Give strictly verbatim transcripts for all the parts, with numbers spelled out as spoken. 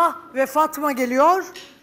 Nurullah ve Fatma geliyor.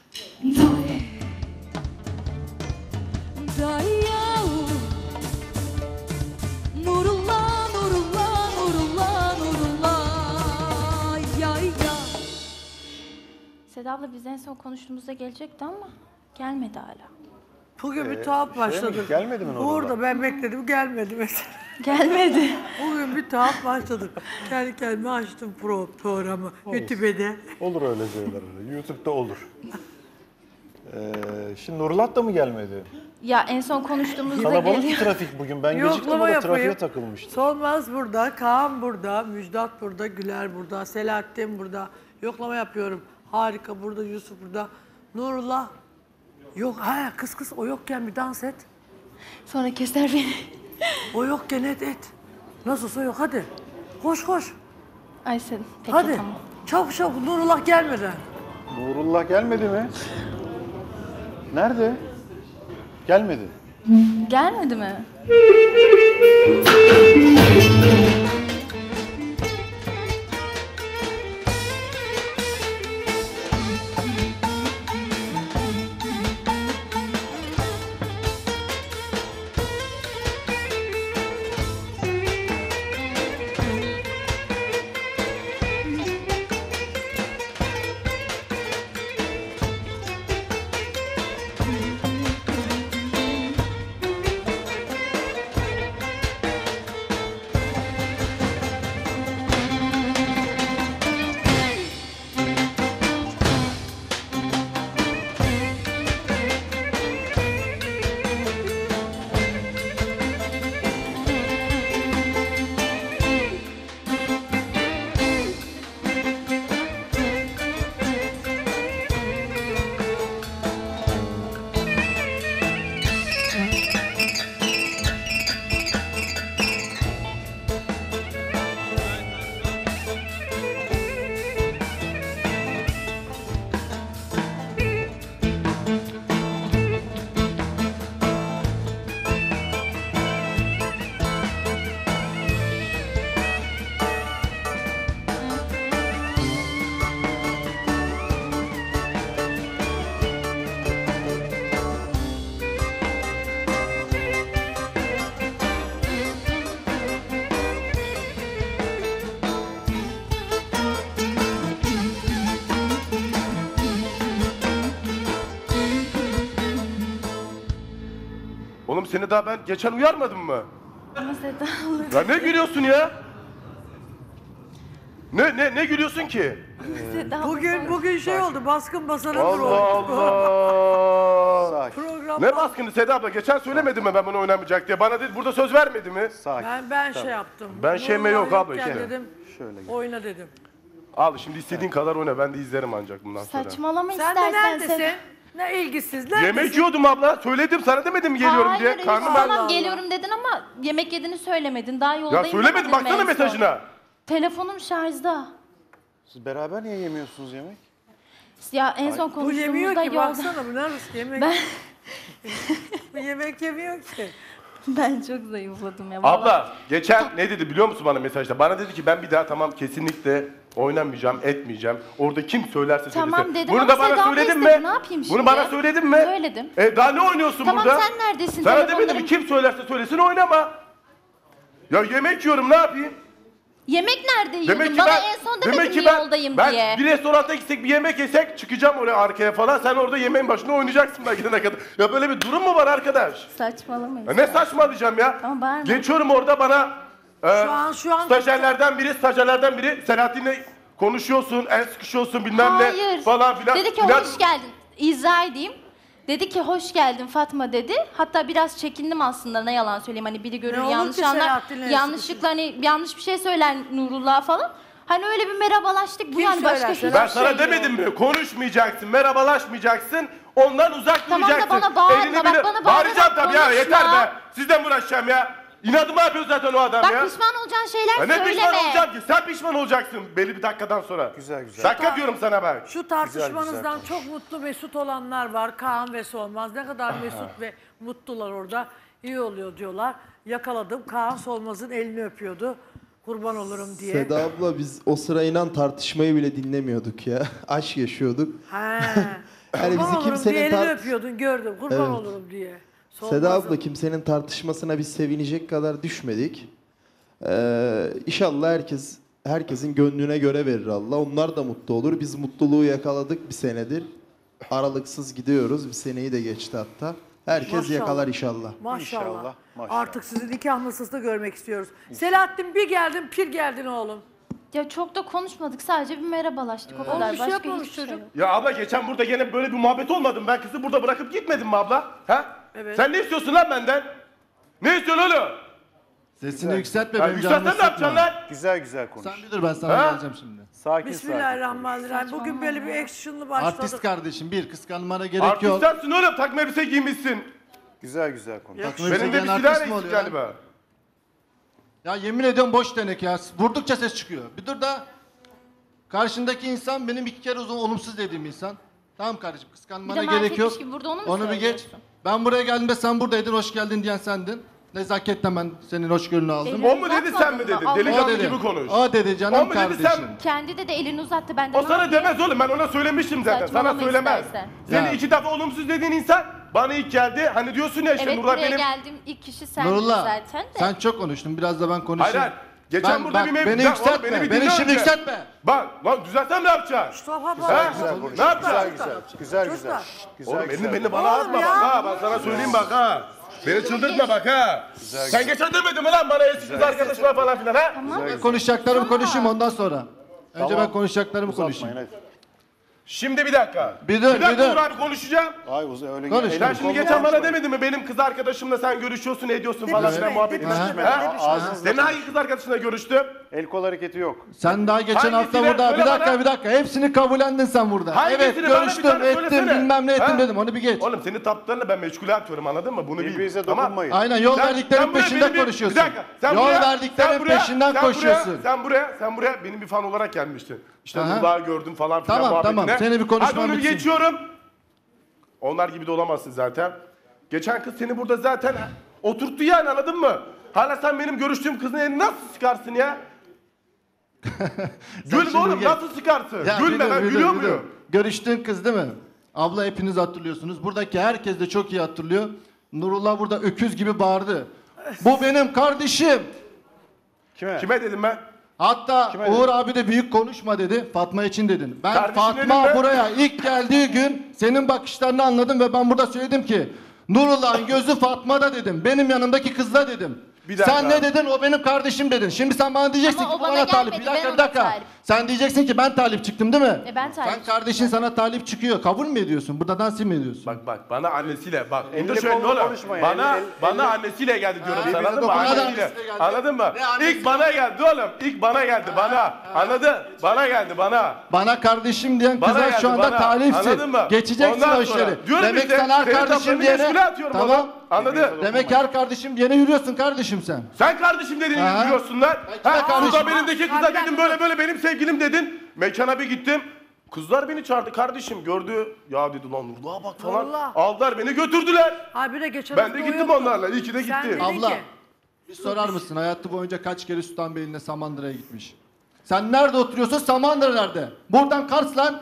Nurullah, Nurullah, Nurullah, Nurullah, ya ya. Seda abla biz en son konuştuğumuzda gelecekti ama gelmedi hala. Bugün bir Ee, tuhaf şey başladı. mi? Gelmedi mi Nurullah? Burada ben bekledim, gelmedi mesela. Gelmedi. Bugün bir tuhaf başladık. Kendi kendime açtım pro programı YouTube'de. Olur öyle şeyler. YouTube'da olur. Ee, şimdi Nurullah da mı gelmedi? Ya en son konuştuğumuzda Kalabalık bir geliyor. trafik bugün. Ben geciktim, Yoklama burada yapayım. trafiğe takılmıştım. Solmaz burada, Kaan burada, Müjdat burada, Güler burada, Selahattin burada. Yoklama yapıyorum. Harika burada, Yusuf burada. Nurullah. Yok, ha kız kız o yokken bir dans et. Sonra keser beni. O yokken et et. Nasılsa yok hadi. Koş koş. Ay sen peki Hadi. tamam. Çabuk çabuk Nurullah gelmeden. Nurullah gelmedi mi? Nerede? Gelmedi. Gelmedi mi? Oğlum seni daha ben geçen uyarmadım mı? Ama Seda abla. Ya ne gülüyorsun ya? Ne ne ne gülüyorsun ki? Seda abla. Bugün bugün şey oldu baskın basana Allah Allah. Sakin. Program. Ne baskını Seda abla? Geçen söylemedim mi ben bunu oynamayacak diye? Bana dedi burada söz vermedi mi? Sakin. Ben ben şey yaptım. Ben şeyme yok Nurullah abla yokken işte. dedim. Şöyle gel. Oyna dedim. Al şimdi istediğin kadar oyna ben de izlerim ancak bundan sonra. Saçmalama Sen de istersen neredesin? Seda. Ne ilgisiz neredesin? Yemek yiyordum abla. Söyledim sana demedim mi geliyorum Hayır, diye. hayır, Karnım Allah tamam Allah. geliyorum dedin ama yemek yediğini söylemedin. Daha yoldayım Ya söylemedim demedin mi baksana en son? mesajına. Telefonum şarjda. Siz beraber niye yemiyorsunuz yemek? Ya en son Bu yemiyor konuştuğumuzda ki yolda... baksana bu neresi yemek. Ben, Bu yemek yemiyor ki. ben çok zayıfladım ya. vallahi. Abla geçen ne dedi biliyor musun bana mesajda? Bana dedi ki ben bir daha tamam kesinlikle oynamayacağım, etmeyeceğim. Orada kim söylerse Tamam söylesin. dedim Bunu ama da bana Seda abla söyledin istedi. mi? Ne yapayım Bunu şimdi? bana söyledin mi? Söyledim. E daha ne oynuyorsun Tamam, burada? sen neredesin? Sana demedim mi Telefonlarım- kim söylerse söylesin oynama. Ya yemek yiyorum ne yapayım? Yemek nerede yiyordun? Demek ki Bana ben, en son demedin demek ki mi ben, yoldayım ben diye. bir restoranta gitsek bir yemek yesek çıkacağım oraya arkaya falan. Sen orada yemeğin başında oynayacaksın ben gidene kadar. Ya böyle bir durum mu var arkadaş? Saçmalamayın. Ya ne saçmalayacağım ya? Tamam, bağırma. Geçiyorum orada bana e, Şu an- şu an- stajyerlerden biri, stajyerlerden biri Selahattin'le konuşuyorsun, el sıkışıyorsun bilmem Hayır. ne falan filan. Dedi ki İnan- hoş geldin. İzah edeyim. Dedi ki hoş geldin Fatma dedi. Hatta biraz çekindim aslında ne yalan söyleyeyim. Hani biri görür Ne olur yanlış ki anlar. Selahattin'le Yanlışlıkla hani yanlış bir şey söyler Nurullah falan. Hani öyle bir merhabalaştık. Bu Kim yani başka söyler? hiçbir Ben şey sana yok. demedim mi? Konuşmayacaksın, merhabalaşmayacaksın, ondan uzak Tamam da duracaksın. bana bağırma, Elini bak bile- bana bağırarak Bağıracağım tabii ya, konuşma. yeter be. Sizden mi uğraşacağım ya? İnadıma yapıyor zaten o adam Bak ya. pişman olacağın şeyler Ya ne söyleme. pişman olacağım ki? Sen pişman olacaksın belli bir dakikadan sonra. Güzel, güzel. Dakika diyorum sana ben. Şu tartışmanızdan güzel çok mutlu mesut olanlar var. Kaan ve Solmaz. Ne kadar mesut ve mutlular orada. İyi oluyor diyorlar. Yakaladım. Kaan Solmaz'ın elini öpüyordu. kurban olurum diye. Seda abla biz o sıra inan tartışmayı bile dinlemiyorduk ya. Aşk yaşıyorduk. He. Yani Kurban bizi olurum diye kimsenin elini tar- öpüyordun gördüm. Kurban Evet. olurum diye. Seda Solmazım. abla kimsenin tartışmasına biz sevinecek kadar düşmedik. Ee, inşallah herkes herkesin gönlüne göre verir Allah. Onlar da mutlu olur. Biz mutluluğu yakaladık bir senedir. Aralıksız gidiyoruz. Bir seneyi de geçti hatta. Herkes Maşallah. yakalar inşallah. Maşallah. İnşallah, maşallah. Artık sizi nikah masasında görmek istiyoruz. Selahattin bir geldin pir geldin oğlum. Ya çok da konuşmadık. Sadece bir merhabalaştık o Oğlum kadar. bir şey Başka yapmamış hiçbir şey çocuk. yok. Ya abla geçen burada gene böyle bir muhabbet olmadı mı? Ben kızı burada bırakıp gitmedim mi abla? Ha? Evet. Sen ne istiyorsun lan benden? Ne istiyorsun oğlum? Sesini yükseltme Ya benim canımı yükselsen ne sıkma. yapacaksın lan? Güzel güzel konuş. Sen bilir ben sana Ha? geleceğim şimdi. Sakin Bismillahirrahmanirrahim. Bugün böyle bir action'lı başladık. Artist kardeşim bir kıskanmana gerek Artist yok. sensin oğlum. Takma elbise giymişsin. Güzel güzel konuş. Takma elbise Benim de bir giyen silah artist mi eksik oluyor lan? galiba. Ya yemin ediyorum boş denek ya. Vurdukça ses çıkıyor. Bir dur da karşındaki insan benim iki kere uzun olumsuz dediğim insan. Tamam kardeşim kıskanmana Bir de gerek erkekmiş yok. gibi burada onu mu Onu bir geç. söylüyorsun? Ben buraya geldiğimde sen buradaydın hoş geldin diyen sendin. Nezaketle ben senin hoşgörünü aldım. Elini O mu dedi sen mi uzatmadın dedin? mı? Allah Delikanlı O dedi. gibi konuş. O dedi canım O mu dedi, sen- kardeşim. Kendi de de elini uzattı. Ben de O ne sana yapayım? demez oğlum. Ben ona söylemiştim zaten. Sana Saçmalama söylemez. istersen. Seni Ya. iki defa olumsuz dediğin insan bana ilk geldi. Hani diyorsun ya işte Evet Nurullah buraya benim... geldim ilk kişi sendin Nurullah zaten de. sen çok konuştun biraz da ben Hayır konuşayım. hayır. Geçen Ben- burada bak, bir mevzu... Beni Ya oğlum, yükseltme. bir Beni, dinle şimdi önce. yükseltme. Bak lan düzelsen ne yapacaksın? Mustafa Ha? baba. Güzel konuş. Ne yapacaksın? Güzel güzel. Güzel güzel. Çocuklar. Güzel Oğlum güzel. beni, beni bana atma bak ya. ha. Ben sana söyleyeyim bak ha. Beni çıldırtma bak ha. Sen geçen demedin mi lan bana eski kız arkadaşına falan filan ha? Ben konuşacaklarımı konuşayım ondan sonra. Önce Tamam. ben konuşacaklarımı Uzatmayın konuşayım. hadi. Şimdi bir dakika. Bir dur, bir dakika bir dur. Uğur abi konuşacağım. Ay uzay öyle Konuş, gel- Sen konuş. şimdi geçen bana demedin mi benim kız arkadaşımla sen görüşüyorsun ediyorsun falan filan muhabbet Depişme, Ha? depişme. Ağzınızla Senin hangi kız arkadaşınla görüştüm? El kol hareketi yok. Sen daha geçen Hangisine? hafta burada Söyle bir dakika bana. bir dakika hepsini kabullendin sen burada. Hangisini? Evet Bana bir görüştüm tane ettim söylesene. bilmem ne ettim Ha? dedim onu bir geç. Oğlum senin taplarını ben meşgule atıyorum anladın mı? Bunu bil. Birbirinize Tamam. dokunmayın. Aynen yol Sen- verdiklerin sen buraya peşinden benim bir- konuşuyorsun. Bir dakika. Sen Yol buraya, verdiklerin sen buraya- peşinden sen koşuyorsun. Buraya, sen buraya, sen buraya benim bir fan olarak gelmiştin. İşte Aha. Nullah'ı gördüm falan filan Tamam, muhabbetine. tamam. Seni bir konuşman Hadi onu bir bitsin. geçiyorum. Onlar gibi de olamazsın zaten. Geçen kız seni burada zaten oturttu yani anladın mı? Hala sen benim görüştüğüm kızın elini nasıl sıkarsın ya? Gülme şimdi oğlum gel. nasıl sıkarsın? Ya, Gülme bir dur, ben bir dur, gülüyor bir dur. muyum? Görüştüğün kız değil mi? Abla hepiniz hatırlıyorsunuz. Buradaki herkes de çok iyi hatırlıyor. Nurullah burada öküz gibi bağırdı. Bu benim kardeşim. Kime? Kime dedim ben? Hatta Kime Uğur abi de büyük konuşma dedi. Fatma için dedin. Ben Kardeşim Fatma dedim ben. buraya ilk geldiği gün senin bakışlarını anladım ve ben burada söyledim ki Nurullah'ın gözü Fatma'da dedim. Benim yanımdaki kızda dedim. Bir dakika. Sen ne dedin? O benim kardeşim dedin. Şimdi sen bana diyeceksin Ama ki o bu bana bana talip. gelmedi, Bir dakika ben bir ona dakika. talip. Sen diyeceksin ki ben talip çıktım değil mi? E ben talip Sen kardeşin sana talip çıkıyor. Kabul mü ediyorsun? Burada dans mı ediyorsun? Bak bak bana annesiyle bak. Elle Burada şöyle kolla oğlum. konuşma ya, Bana elle- bana elle- annesiyle geldi diyorum Ha, sana bize anladın mı? dokuna da Annesiyle. annesiyle geldi. Anladın mı? Ne annesi? İlk bana geldi oğlum. İlk bana geldi bana. Anladın? Bana geldi bana. Bana kardeşim diyen Bana kıza geldi, şu anda bana. talipsin. Anladın mı? Geçeceksin Ondan o sonra işleri. diyorum Demek işte, sen her senin kardeşim taplarını diyene... meşgule atıyorum Tamam. oğlum. Anladın? Demek her kardeşim diyene yürüyorsun kardeşim sen. Sen kardeşim dediğini Ha. biliyorsun lan. kime Ha, kardeşim? Suda benimdeki kıza Ha, bir dedim dakika. böyle böyle benim sevgilim dedin. Mekana bir gittim. Kızlar beni çağırdı kardeşim gördü. Ya dedi lan Nurluğa bak falan. Nurullah. Aldılar beni götürdüler. Abi de geçen Ben hafta de o gittim yoktu. onlarla. İyi ki de Sen gittim. dedin Abla ki, bir sorar mısın hayatı boyunca kaç kere Sultanbeyli'ne Samandıra'ya gitmiş? Sen nerede oturuyorsun? Samandıra nerede? Buradan Kars lan.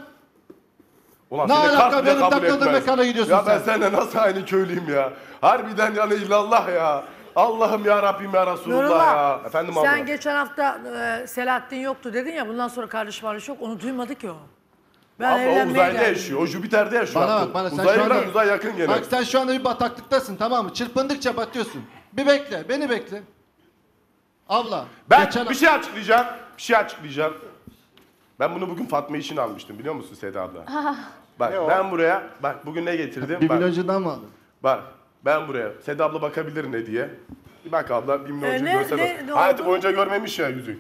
Ulan Ne seni alaka kalp bile benim kabul takıldığım etmez. mekana gidiyorsun Ya ben sen? seninle nasıl aynı köylüyüm ya. Harbiden yani illallah ya. Allah'ım ya Rabbim ya Resulullah Nurullah, ya. Efendim sen abla. geçen hafta e, Selahattin yoktu dedin ya bundan sonra kardeş kardeş yok onu duymadı ki o. Ben Abla o evlenmeye uzayda geldim. yaşıyor. O Jüpiter'de yaşıyor. Bana artık. bak bana sen Uzaya şu anda... biraz uzay yakın gene. Bak sen şu anda bir bataklıktasın tamam mı? Çırpındıkça batıyorsun. Bir bekle beni bekle. Abla. Ben geçen- bir şey açıklayacağım. Bir şey açıklayacağım. Ben bunu bugün Fatma için almıştım biliyor musun Seda abla? Bak Ne o? ben buraya, bak bugün ne getirdim? Bir bak, milyoncudan mı aldın? bak ben buraya, Seda abla bakabilir ne diye. Bir bak abla bir milyoncu E, ne- görsen ne- o. ne Hayatı oldu? boyunca görmemiş ya yüzük.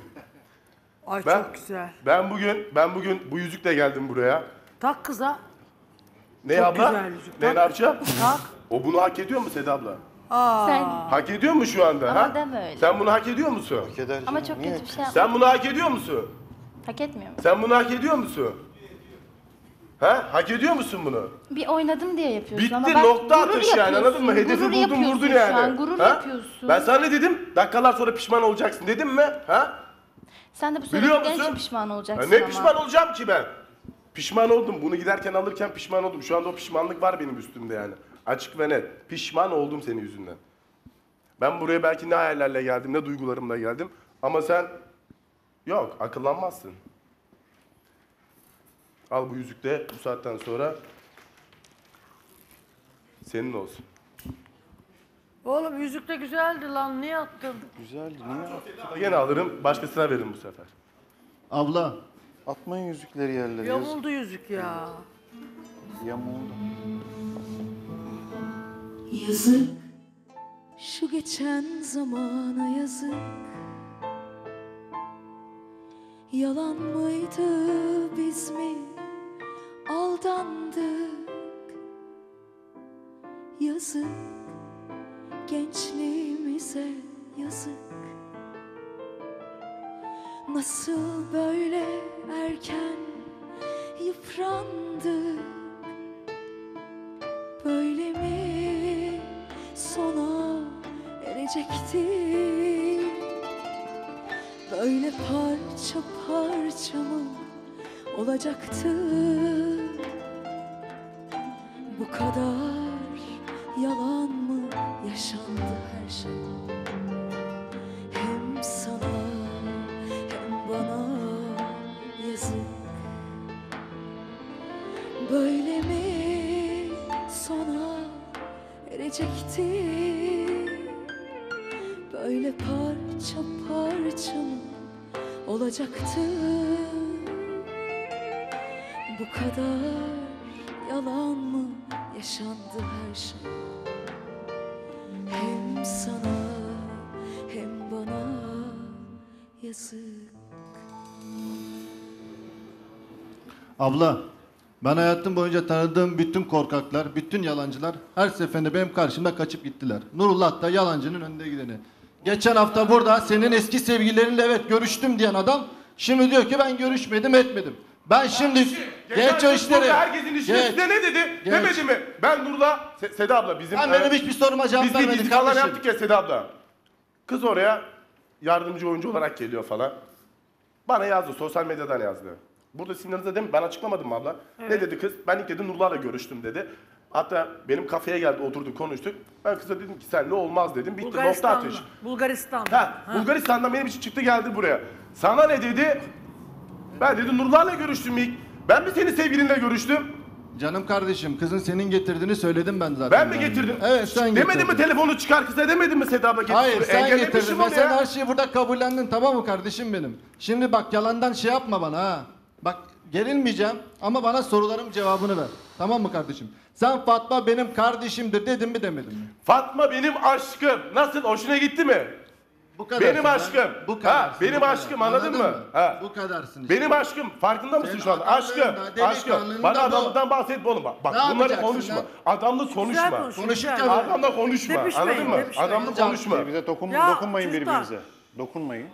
Ay Ben- çok güzel. Ben bugün, ben bugün bu yüzükle geldim buraya. Tak kıza. Ne Çok abla? güzel yüzük. Ne, Bak. ne yapacağım? Tak. O bunu hak ediyor mu Seda abla? Aa. Sen Hak ediyor mu şu anda? Ama ha? deme öyle. Sen bunu hak ediyor musun? Keder ama canım, çok niye? kötü bir şey yapma. Sen bunu hak ediyor musun? Hak etmiyor mu? Sen bunu hak ediyor musun? Ha? Hak ediyor musun bunu? Bir oynadım diye yapıyorsun Bitti ama bak, nokta gurur atış yani yapıyorsun, anladın mı? Hedefi gurur buldun yapıyorsun vurdun şu yani. an, gurur Ha? yapıyorsun. Ben sana ne dedim? Dakikalar sonra pişman olacaksın dedim mi? Ha? Sen de bu Biliyor söylediklerin için musun? pişman Ya olacaksın ne ama. pişman olacağım ki ben? Pişman oldum. Bunu giderken alırken pişman oldum. Şu anda o pişmanlık var benim üstümde yani. Açık ve net. Pişman oldum senin yüzünden. Ben buraya belki ne hayallerle geldim, ne duygularımla geldim. Ama sen yok, akıllanmazsın. Al bu yüzük de bu saatten sonra senin olsun. Oğlum yüzük de güzeldi lan. Niye attın? Güzeldi. Niye Yine alırım, başkasına veririm bu sefer. Abla, atmayın yüzükleri yerlere? Yazık. Yamuldu yüzük ya. Yamuldu. Yazık, şu geçen zamana yazık. Yalan mıydı, biz mi aldandık? Yazık, gençliğimize yazık. Nasıl böyle erken yıprandık? Böyle mi sona erecekti? Böyle parça parça mı olacaktı? Bu kadar yalan mı yaşandı her şey? Hem sana hem bana yazık. Böyle mi sona erecekti? Böyle parça parça mı olacaktı? Bu kadar yalan mı yaşandı her şey? Hem sana hem bana yazık. abla. Ben hayatım boyunca tanıdığım bütün korkaklar, bütün yalancılar her seferinde benim karşımda kaçıp gittiler. Nurullah da yalancının önünde gideni. Geçen hafta burada senin eski sevgililerinle evet görüştüm diyen adam şimdi diyor ki ben görüşmedim etmedim. Ben şimdi geç o işleri. Herkesin işine Geç. size ne dedi? Geç. Demedi mi? Ben Nurla, Se- Seda abla bizim... Sen e, benim hiçbir soruma cevap Biz bir vermedin dizi falan kardeşim. yaptık ya Seda abla. Kız oraya yardımcı oyuncu olarak geliyor falan. Bana yazdı, sosyal medyadan yazdı. Burada sizin yanınızda değil mi? Ben açıklamadım mı abla? Ne dedi kız? Ben ilk dedi Nurlar'la görüştüm dedi. Hatta benim kafeye geldi, oturduk, konuştuk. Ben kıza dedim ki senle olmaz dedim. Bitti, nokta Bulgaristan'da. atış. Bulgaristan'da. Ha, Bulgaristan'dan benim için çıktı geldi buraya. Sana ne dedi? Ben dedi Nurlar'la görüştüm ilk. Ben mi senin sevgilinle görüştüm? Canım kardeşim kızın senin getirdiğini söyledim ben zaten. Ben mi yani. getirdim? Evet sen Demedin getirdin. mi telefonu çıkar kıza demedin mi Seda abla? Getir Hayır buraya. sen Engellemişim getirdin ve onu sen ya. her şeyi burada kabullendin tamam mı kardeşim benim? Şimdi bak yalandan şey yapma bana ha. Bak gerilmeyeceğim ama bana sorularım cevabını ver. Tamam mı kardeşim? Sen Fatma benim kardeşimdir dedim mi demedin mi? Fatma benim aşkım. Nasıl? Hoşuna gitti mi? Bu kadar. Benim aşkım. Bu kadar. Ha, benim aşkım, anladın mı? Ha. Bu kadarsın işte. Benim aşkım. Farkında mısın Senin şu anda? Aşkım. adamlığında, Aşkım. delikanlığında Bana bu. adamlıktan bahsetme oğlum bak. Bak Ne bunları yapacaksın konuşma. lan? Adamla Güzel konuşma. konuş, Konuşurken güzel. Adamla konuşma. Tepişmeyin, Anladın mı? tepişmeyin. Adamla konuşma. Bize dokun, Ya, dokunmayın çocuklar. birbirinize. Dokunmayın.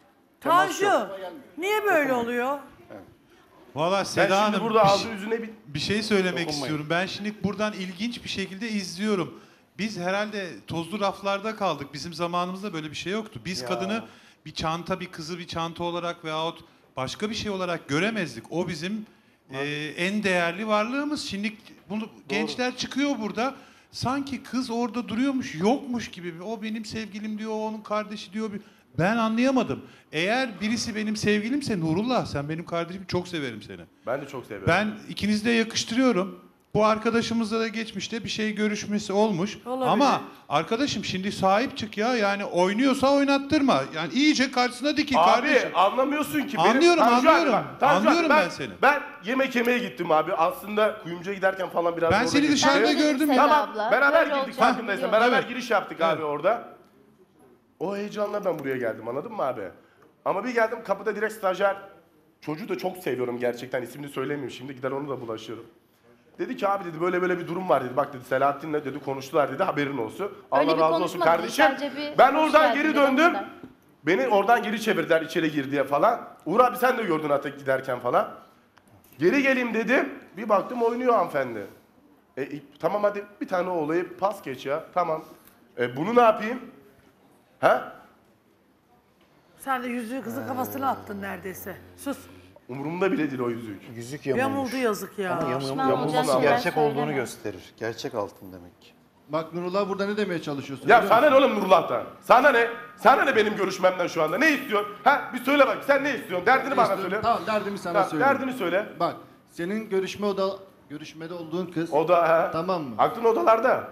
Tanju, niye böyle oluyor? Valla Ben Seda şimdi Hanım burada bir, aldı şey- yüzüne bir... bir şey söylemek Dokunmayın. istiyorum. Ben şimdi buradan ilginç bir şekilde izliyorum. Biz herhalde tozlu raflarda kaldık. Bizim zamanımızda böyle bir şey yoktu. Biz Ya. kadını bir çanta, bir kızı bir çanta olarak veyahut başka bir şey olarak göremezdik. O bizim e, en değerli varlığımız. Şimdi bunu gençler çıkıyor burada. Sanki kız orada duruyormuş, yokmuş gibi. O benim sevgilim diyor, o onun kardeşi diyor. Ben anlayamadım. Eğer birisi benim sevgilimse Nurullah, sen benim kardeşim, çok severim seni. Ben de çok seviyorum. Ben ikinizi de yakıştırıyorum. Bu arkadaşımızla da geçmişte bir şey görüşmesi olmuş. Olabilir. Ama arkadaşım şimdi sahip çık ya. Yani oynuyorsa oynattırma. Yani iyice karşısına dikin Abi kardeşim. anlamıyorsun ki. Anlıyorum, Tanju abi, anlıyorum. bak, Tanju Anlıyorum abi, ben seni. Ben yemek yemeye gittim abi. Aslında kuyumcuya giderken falan biraz Ben orada seni geçti. dışarıda Ben de gördüm. Seda Tamam abla, beraber böyle girdik olacağını farkındaysan. biliyordum. Beraber Evet. giriş yaptık abi orada. O heyecanla ben buraya geldim, anladın mı abi? Ama bir geldim kapıda direkt stajyer. Çocuğu da çok seviyorum gerçekten, ismini söylemiyorum şimdi, gider onu da bulaşıyorum. Dedi ki abi dedi böyle böyle bir durum var dedi. Bak dedi Selahattin'le dedi konuştular dedi, haberin olsun. Öyle Allah bir razı olsun konuşmadı, kardeşim. sadece bir Ben hoş oradan geldin geri dedi, o döndüm. kadar. Beni oradan geri çevirdiler içeri gir diye falan. Uğur abi sen de gördün hatta giderken falan. Geri geleyim dedim. Bir baktım oynuyor hanımefendi. E, e, tamam hadi bir tane olayı pas geç ya. Tamam. E, bunu ne yapayım? Ha? Sen de yüzüğü kızın kafasına attın neredeyse. Sus. Umurumda bile değil o yüzük. Yüzük yamulmuş. Yamuldu yazık ya. Ama yam, Pişman yam, olacağın yamulması şeyler gerçek söyleme. olduğunu gösterir. Gerçek altın demek ki. Bak Nurullah burada ne demeye çalışıyorsun? Ya biliyor sana musun? ne oğlum Nurullah'tan? Sana ne? Sana ne benim görüşmemden şu anda? Ne istiyorsun? Ha bir söyle bak sen ne istiyorsun? Derdini Ne bana istiyorum? söyle. Tamam derdimi sana Tamam, söyleyeyim. derdini söyle. Bak senin görüşme oda görüşmede olduğun kız. O da ha. Tamam mı? Aklın odalarda.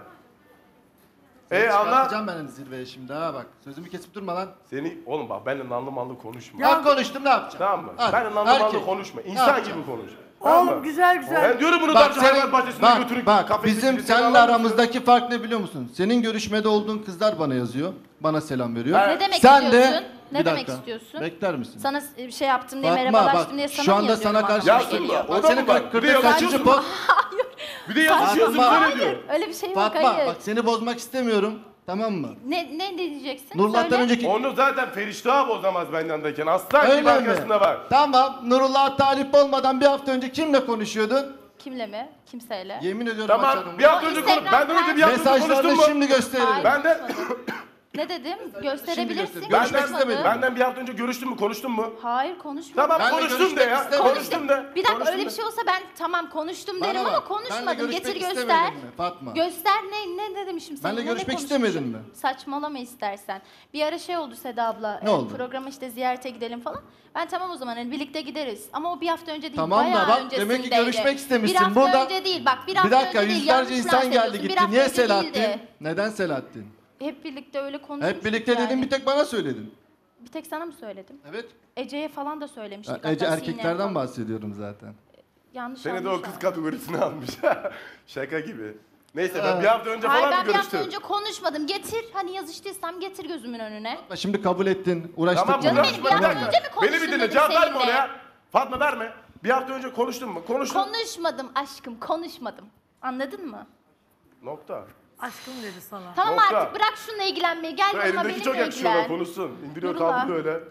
E Seni anla. çıkartacağım ben hani zirveye şimdi ha bak. Sözümü kesip durma lan. Seni oğlum bak benimle nanlı manlı konuşma. Ya konuştum ne yapacağım? Tamam mı? Hadi, Benimle nanlı erkek. manlı konuşma. Ne İnsan yapacağım? gibi konuş. Tamam Oğlum mı? güzel güzel. Ben diyorum bunu Bak Darcı Hayvan senin, Bahçesi'ne bak, götürün. bak kafese bizim gidin, seni seninle alalım. aramızdaki fark ne biliyor musun? Senin görüşmede olduğun kızlar bana yazıyor. Bana selam veriyor. Ha. Ne demek Sen istiyorsun? de Ne bir demek dakika, istiyorsun? Bekler misin? Sana bir şey yaptım diye Fatma, merhabalaştım bak, diye sana şu mı anda yazıyorum sana karşı- anlamına Yazsın geliyor? da, Bak o da senin mı bak? Bir de kırkta yazıyorsun. kaçıncı pot? Bir de yazışıyorsun Fatma. böyle diyor. Öyle bir şey yok, Fatma hayır. bak seni bozmak istemiyorum. Tamam mı? Ne, ne diyeceksin? Nurullah'tan Söyle. önceki... Onu zaten Feriştah'a bozamaz bendendeyken. Aslan Öyle gibi mi? arkasında var. Tamam. Nurullah'a talip olmadan bir hafta önce kimle konuşuyordun? Kimle mi? Kimseyle? Yemin ediyorum Tamam açarım. bir hafta O önce konuş. Instagram Benden önce bir hafta önce konuştun Mesajlarını mu? şimdi gösteririm. Hayır. Ben de Ne dedim? Gösterebilirsin. göster. benden, Görüşmek konuşmadım. istemedim. benden bir hafta önce görüştün mü? Konuştun mu? Hayır konuşmadım. Tamam Ben de konuştum de görüşmek ya. istemedim. Konuştum de. Bir dakika Konuştum öyle de. bir şey olsa ben tamam konuştum Bana derim bak, ama benle konuşmadım. görüşmek Getir göster. istemedin mi Fatma? Göster ne ne dedim şimdi sana? Benle Ne- ne görüşmek konuşmuşum? istemedin mi? Saçmalama istersen. Bir ara şey oldu Seda abla. Ne e, oldu? Programa işte ziyarete gidelim falan. Ben tamam o zaman hani birlikte gideriz. Ama o bir hafta önce değil. Tamam da bayağı bak, öncesindeydi. demek ki görüşmek istemişsin. Bir hafta Burada- önce değil bak bir hafta Bir dakika önce değil. yüzlerce yanlış insan lanse geldi ediyorsun. Bir gitti. hafta Niye önce Selahattin? değildi. Neden Selahattin? Hep birlikte öyle konuşmuştuk Hep birlikte yani. dedim bir tek bana söyledin. Bir tek sana mı söyledim? Evet. Ece'ye falan da söylemiştik. Ya, Ece hatta Sinem'e erkeklerden falan. bahsediyorum zaten. Yanlış Seni de o anlaşılma. kız kategorisine almış. Şaka gibi. Neyse ben Ha. bir hafta önce Hayır falan ben mı bir hafta görüştüm? önce konuşmadım. Getir hani yazıştıysam getir gözümün önüne. Şimdi kabul ettin. Uğraştık. Tamam Canım bırak, benim, bir bırak, hafta bırak. önce mi Beni bir konuştun dinle dedim cevap verme seninle? oraya. Fatma verme. Bir hafta önce konuştun mu? Konuştun. Konuşmadım aşkım konuşmadım. Anladın mı? Nokta. Aşkım dedi sana. Tamam Nokta. artık bırak şununla ilgilenmeyi. Gel Ya yanıma elindeki çok benimle yakışıyor ona ilgilen. konuşsun. İndiriyor Nurullah. kaldırıyor öyle.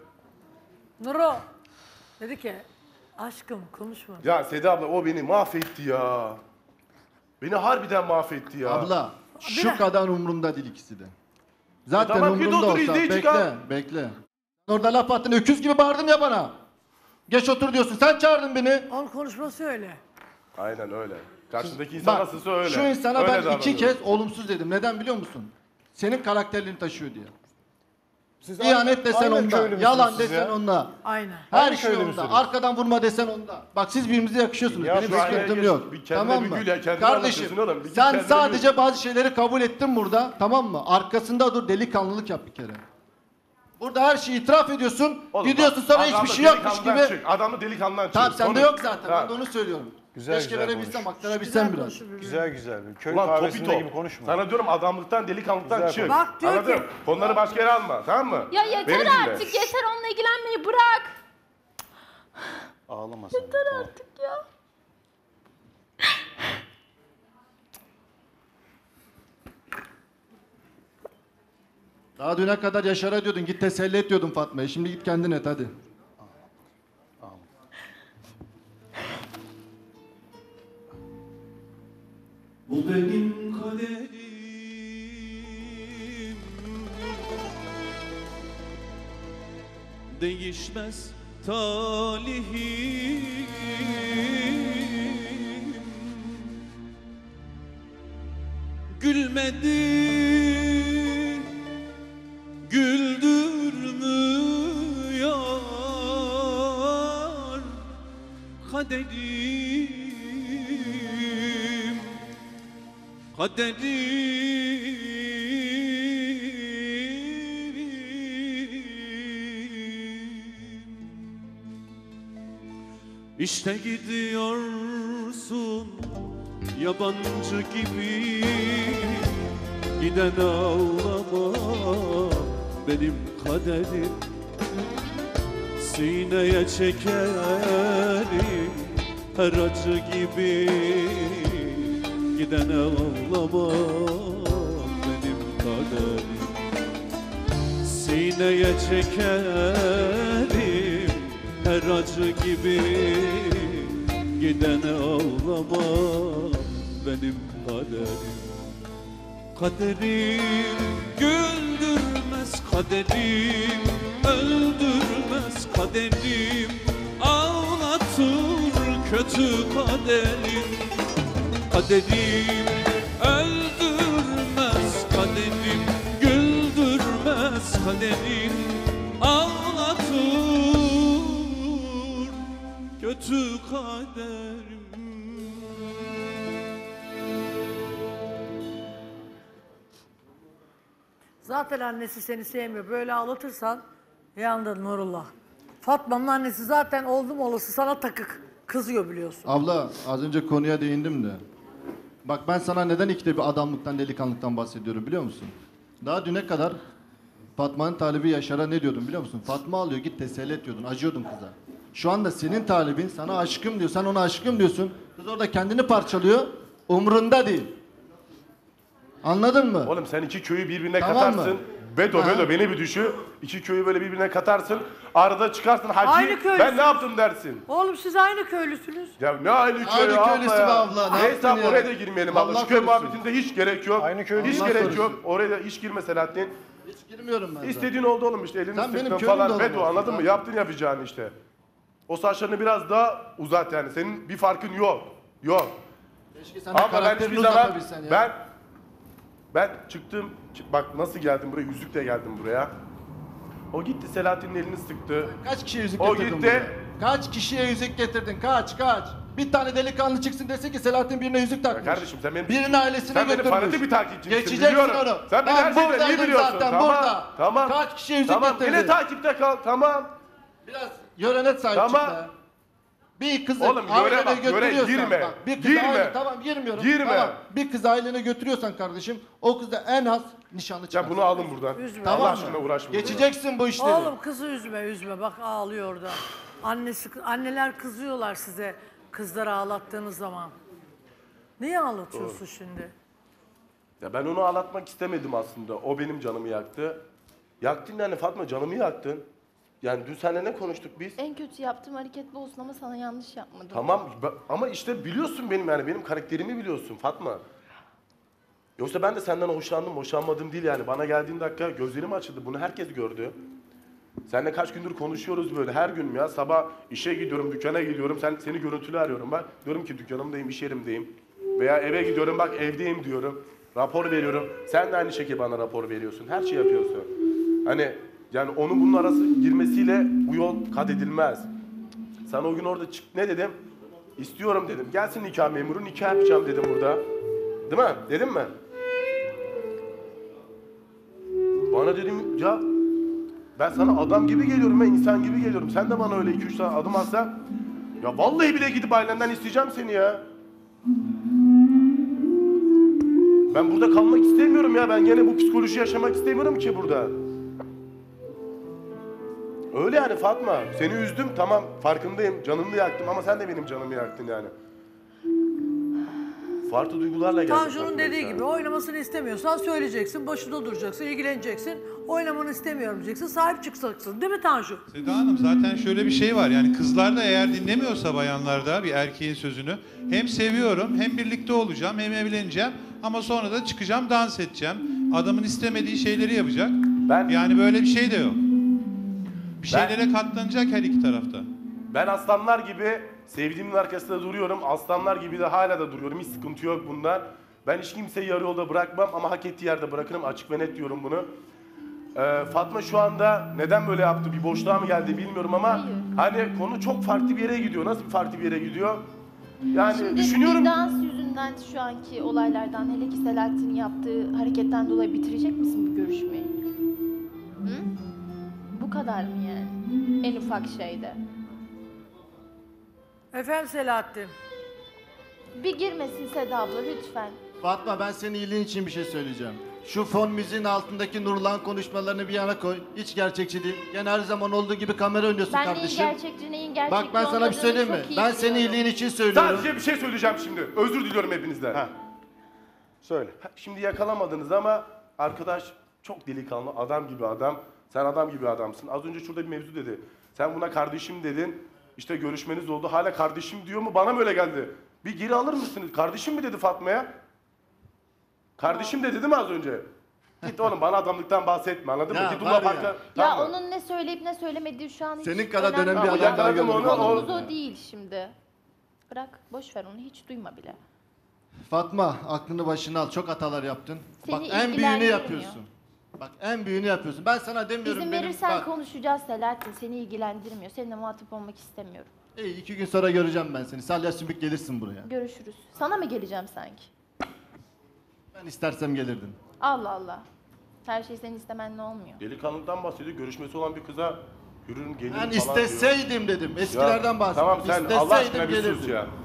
Nuro dedi ki aşkım konuşma. Ya Seda abla o beni mahvetti ya. Beni harbiden mahvetti ya. Abla şu Bir- kadar umurumda değil ikisi de. Zaten Tamam, git umurumda otur, olsa izleyici bekle kal. bekle. Orada laf attın öküz gibi bağırdın ya bana. Geç otur diyorsun sen çağırdın beni. Onun konuşması öyle. Aynen öyle. Karşındaki insan Bak nasılsa öyle. şu insana Öyle ben iki davranıyor. kez olumsuz dedim. Neden biliyor musun? Senin karakterini taşıyor diye. Siz İhanet aynı- desen aynı onda, köylü müsünüz yalan siz desen ya? onda. Aynen. Her Aynı şey köylü onda. müsünüz? Arkadan vurma desen onda. Bak siz birbirinize yakışıyorsunuz. Ya Benim şu aynaya sıkıntım geç, yok. bir kendine Tamam bir mı? gül ya, kendine Kardeşim anlatıyorsun oğlum, bir sen kendine sadece bazı şeyleri kabul ettin burada. Tamam mı? Arkasında dur delikanlılık yap bir kere. Burada her şeyi itiraf ediyorsun. Oğlum gidiyorsun bak, sonra adamda hiçbir şey yokmuş delikanlıdan gibi. Çık. Adamda delikanlıdan çık. Tamam sende Konuş. yok zaten. Ha. Ben de onu söylüyorum. Güzel Keşke güzel verebilsem, konuş. aktarabilsem biraz. konuşur birbirine. Güzel güzel. Köy Ulan kahvesinde Topito. gibi konuşma. Sana diyorum adamlıktan, delikanlıktan Güzel çık. konuş. Bak diyor Anladın? ki- Konuları başka yere alma, tamam mı? Ya yeter Beni dinle. artık yeter onunla ilgilenmeyi bırak. Ağlama sen. Yeter Tamam. artık ya. Daha düne kadar Yaşar'a diyordun git teselli et diyordun Fatma'ya. Şimdi git kendin et hadi. Bu benim kaderim, değişmez talihim. Gülmedi, güldürmüyor kaderim. Kaderim. İşte gidiyorsun yabancı gibi, giden ağlama benim kaderim. Sineye çekerim her acı gibi, giden ağlama benim kaderim. Sineye çekerim her acı gibi, giden ağlama benim kaderim. Kaderim güldürmez, kaderim öldürmez. kaderim ağlatır kötü kaderim. Kaderim öldürmez, kaderim güldürmez, kaderim ağlatır kötü kaderim. Zaten annesi seni sevmiyor. Böyle ağlatırsan yandın Nurullah. Fatma'nın annesi zaten oldum olası sana takık. Kızıyor biliyorsun. Abla az önce konuya değindim de. Bak ben sana neden ikide bir adamlıktan, delikanlıktan bahsediyorum biliyor musun? Daha düne kadar Fatma'nın talibi Yaşar'a ne diyordun biliyor musun? Fatma alıyor git teselli et diyordun, acıyordun kıza. Şu anda senin talibin sana aşkım diyor, sen ona aşkım diyorsun. Kız orada kendini parçalıyor, umrunda değil. Anladın mı? Oğlum sen iki köyü birbirine Tamam katarsın. mı? Bedo Ha. bedo beni bir düşü. İki köyü böyle birbirine katarsın. Arada çıkarsın Aynı hacı. köylüsün. Ben ne yaptım dersin. Oğlum siz aynı köylüsünüz. Ya ne aynı köy Aynı abla köylüsü ya. be abla, ne Neyse yaptın abla, ya? oraya da girmeyelim abla. Allah Şu köy korusun. muhabbetinde hiç gerek yok. Aynı köy Hiç Allah gerek korusun. yok. Oraya da hiç girme Selahattin. Hiç girmiyorum ben zaten. İstediğin oldu oğlum işte elini Sen benim sıktın köyüm de falan. Bedo olamazsın anladın mı? zaten. Yaptın yapacağını işte. O saçlarını biraz daha uzat yani. Senin bir farkın yok. Yok. Keşke sen de Ama ben karakterini hiçbir zaman uzatabilsen ya. ben ben çıktım bak nasıl geldim buraya, yüzükle geldim buraya. O gitti Selahattin'in elini sıktı. Kaç kişiye yüzük O getirdin gitti. buraya? Kaç kişiye yüzük getirdin? Kaç kaç? Bir tane delikanlı çıksın desin ki Selahattin birine yüzük takmış. Kardeşim sen benim Birinin ailesine sen benim götürmüş. fanatik bir takipçimsin Geçeceksin biliyorum. onu. Sen beni Ben her şeyden iyi buradaydım biliyorsun. zaten, tamam. burada. Tamam. Kaç kişiye yüzük Tamam getirdin? yine takipte kal tamam. Biraz yörene sahip Tamam. çık be. Bir kızı Oğlum, yöre ailene bak, yöre götürüyorsan girme. bak, bir kızı Girme. aile, tamam girmiyorum. Girme. Tamam, bir kızı ailene götürüyorsan kardeşim o kız da en az nişanlı çıkar. Ya bunu alın buradan. Üzme. Tamam Allah mı? aşkına uğraşma. Geçeceksin bu işleri. Oğlum kızı üzme üzme. Bak ağlıyor orada. Annesi, anneler kızıyorlar size kızları ağlattığınız zaman. Niye ağlatıyorsun şimdi? Ya ben onu ağlatmak istemedim aslında. O benim canımı yaktı. Yaktın yani Fatma, canımı yaktın. Yani dün seninle ne konuştuk biz? En kötü yaptığım hareket bu olsun ama sana yanlış yapmadım. Tamam ba- ama işte biliyorsun benim yani benim karakterimi biliyorsun Fatma. Yoksa ben de senden hoşlandım, hoşlanmadım değil yani. Bana geldiğin dakika gözlerim açıldı. Bunu herkes gördü. Seninle kaç gündür konuşuyoruz böyle her gün ya. Sabah işe gidiyorum, dükkana gidiyorum. Sen seni görüntülü arıyorum bak. Diyorum ki dükkanımdayım, iş yerimdeyim. Veya eve gidiyorum bak evdeyim diyorum. Rapor veriyorum. Sen de aynı şekilde bana rapor veriyorsun. Her şey yapıyorsun. Hani yani onun bunun arası girmesiyle bu yol kat edilmez. Sana o gün orada çık ne dedim? İstiyorum dedim. Gelsin nikah memuru, nikah yapacağım dedim burada. Değil mi? Dedim mi? Bana dedim ya ben sana adam gibi geliyorum, ben insan gibi geliyorum. Sen de bana öyle iki üç tane adım atsan. Ya vallahi bile gidip ailenden isteyeceğim seni ya. Ben burada kalmak istemiyorum ya. Ben gene bu psikoloji yaşamak istemiyorum ki burada. Öyle yani Fatma. Seni üzdüm tamam farkındayım. Canımı yaktım ama sen de benim canımı yaktın yani. Farklı duygularla geldim. Tanju'nun dediği gibi oynamasını istemiyorsan söyleyeceksin, başında duracaksın, ilgileneceksin. Oynamanı istemiyorum diyeceksin, sahip çıkacaksın. Değil mi Tanju? Seda Hanım zaten şöyle bir şey var yani kızlar da eğer dinlemiyorsa bayanlarda bir erkeğin sözünü hem seviyorum hem birlikte olacağım hem evleneceğim ama sonra da çıkacağım dans edeceğim. Adamın istemediği şeyleri yapacak. Ben- Yani böyle bir şey de yok. Bir Ben- şeylere katlanacak her iki tarafta. Ben aslanlar gibi sevdiğimin arkasında duruyorum. Aslanlar gibi de hala da duruyorum. Hiç sıkıntı yok bundan. Ben hiç kimseyi yarı yolda bırakmam ama hak ettiği yerde bırakırım. Açık ve net diyorum bunu. Ee, Fatma şu anda neden böyle yaptı? Bir boşluğa mı geldi bilmiyorum ama Hayır. hani konu çok farklı bir yere gidiyor. Nasıl bir farklı bir yere gidiyor? Yani Şimdi düşünüyorum. bir dans yüzünden şu anki olaylardan hele ki Selahattin'in yaptığı hareketten dolayı bitirecek misin bu görüşmeyi? Hı? Bu kadar mı yani? En ufak şeyde. Efendim Selahattin. Bir girmesin Seda abla lütfen. Fatma ben senin iyiliğin için bir şey söyleyeceğim. Şu fon müziğin altındaki Nurlan konuşmalarını bir yana koy. Hiç gerçekçi değil. Gene her zaman olduğu gibi kamera oynuyorsun Ben neyin kardeşim. gerçekçi neyin gerçekçi Bak ben sana bir söyleyeyim mi? olmadığını çok iyi Ben senin biliyorum. iyiliğin için söylüyorum. Sadece bir şey söyleyeceğim şimdi. Özür diliyorum hepinizden. Ha. Söyle. Ha, Şimdi yakalamadınız ama arkadaş çok delikanlı, adam gibi adam. Sen adam gibi adamsın. Az önce şurada bir mevzu dedi. Sen buna kardeşim dedin. İşte görüşmeniz oldu. Hala kardeşim diyor mu? Bana mı öyle geldi? Bir geri alır mısınız? Kardeşim mi dedi Fatma'ya? Kardeşim dedi değil mi az önce? Git oğlum bana adamlıktan bahsetme anladın Ya mı? Git var Luna ya. Park'a. Ya tamam mı? onun ne söyleyip ne söylemediği şu an hiç Senin kadar önemli dönem bir değil. adam daha yakaladım görmedim. onu, o- Konumuz o değil şimdi. Bırak, boş ver onu, hiç duyma bile. Fatma aklını başına al. Çok hatalar yaptın. Seni Bak en büyüğünü ilgilendirmiyor. yapıyorsun. Bak en büyüğünü yapıyorsun. Ben sana demiyorum İzin benim... verirsen Bak, konuşacağız Selahattin, seni ilgilendirmiyor. Seninle muhatap olmak istemiyorum. iyi, iki gün sonra göreceğim ben seni. Salya sümük gelirsin buraya. Görüşürüz. Sana mı geleceğim sanki? Ben istersem gelirdim. Allah Allah. Her şey senin istemenle olmuyor. Delikanlıktan bahsediyor. Görüşmesi olan bir kıza yürürüm gelirim Ben falan isteseydim dedim. diyor. Eskilerden Ya, bahsediyorum. Tamam sen Allah İsteseydim aşkına bir sus gelirdim. ya.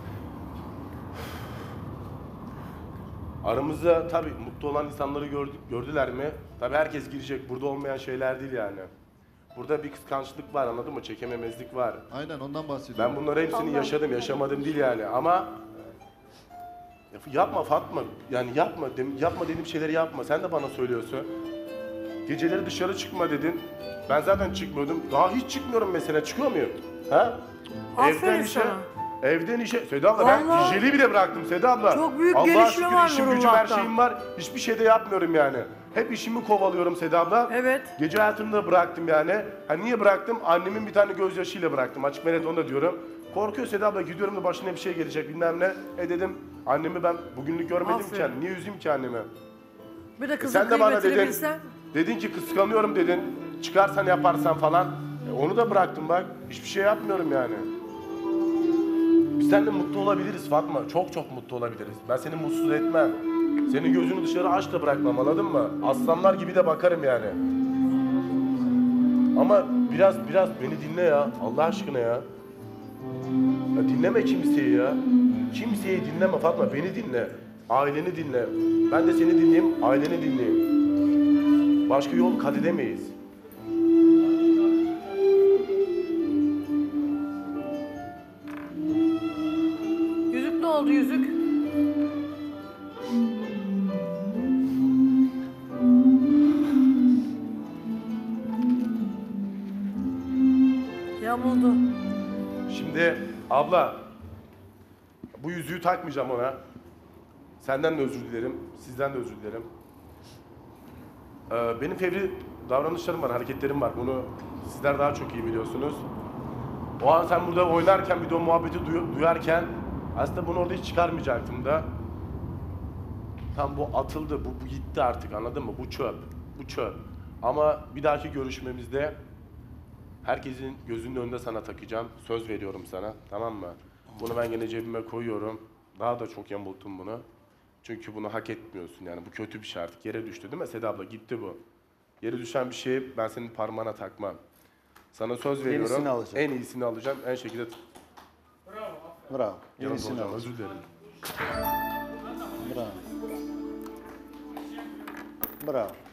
Aramızda tabii mutlu olan insanları gördü, gördüler mi? Tabii herkes girecek. Burada olmayan şeyler değil yani. Burada bir kıskançlık var anladın mı? Çekememezlik var. Aynen ondan bahsediyorum. Ben bunları hepsini Allah. yaşadım, yaşamadım değil yani ama yapma Fatma, yani yapma, dem- yapma dediğim şeyleri yapma. Sen de bana söylüyorsun. Geceleri dışarı çıkma dedin. Ben zaten çıkmıyordum. Daha hiç çıkmıyorum mesela. Çıkıyor muyum? Ha? Aferin işe, sana. evden işe. Seda abla ben Vallahi. hijyeni bile bıraktım Seda abla. Çok büyük Allah'a gelişme şükür var işim gücüm her Nurullah'ta. şeyim var. Hiçbir şey de yapmıyorum yani. Hep işimi kovalıyorum Seda abla. Evet. Gece hayatını da bıraktım yani. Ha niye bıraktım? Annemin bir tane gözyaşıyla bıraktım. Açık ve net onu da diyorum. Korkuyor Seda abla gidiyorum da başına bir şey gelecek bilmem ne. E dedim annemi ben bugünlük görmedim Aferin. ki. Niye üzeyim ki annemi? Bir de E kızın sen de bana kıymetini dedin. bilsen. Dedin ki kıskanıyorum dedin. Çıkarsan yaparsan falan. E onu da bıraktım bak. Hiçbir şey yapmıyorum yani. Biz seninle mutlu olabiliriz Fatma. Çok çok mutlu olabiliriz. Ben seni mutsuz etmem. Senin gözünü dışarı aç da bırakmam anladın mı? Aslanlar gibi de bakarım yani. Ama biraz biraz beni dinle ya. Allah aşkına ya. Ya dinleme kimseyi ya. Kimseyi dinleme Fatma. Beni dinle. Aileni dinle. Ben de seni dinleyeyim, aileni dinleyeyim. Başka yol kat edemeyiz. Yüzük ne oldu yüzük? Yamuldu. Şimdi abla, bu yüzüğü takmayacağım ona. Senden de özür dilerim, sizden de özür dilerim. Ee, benim fevri davranışlarım var, hareketlerim var. Bunu sizler daha çok iyi biliyorsunuz. O an sen burada oynarken, bir de o muhabbeti duy- duyarken aslında bunu orada hiç çıkarmayacaktım da. Tam bu atıldı, bu, bu gitti artık anladın mı? Bu çöp, bu çöp. Ama bir dahaki görüşmemizde herkesin gözünün önünde sana takacağım. Söz veriyorum sana, tamam mı? Bunu ben gene cebime koyuyorum. Daha da çok yamulttum bunu. Çünkü bunu hak etmiyorsun yani. Bu kötü bir şey artık. Yere düştü değil mi Seda abla? Gitti bu. Yere düşen bir şeyi ben senin parmağına takmam. Sana söz veriyorum. Yenisini alacağım. En iyisini alacağım. En şekilde Bravo. yanında Yenisini olacağım. al. Özür dilerim. Bravo. Bravo.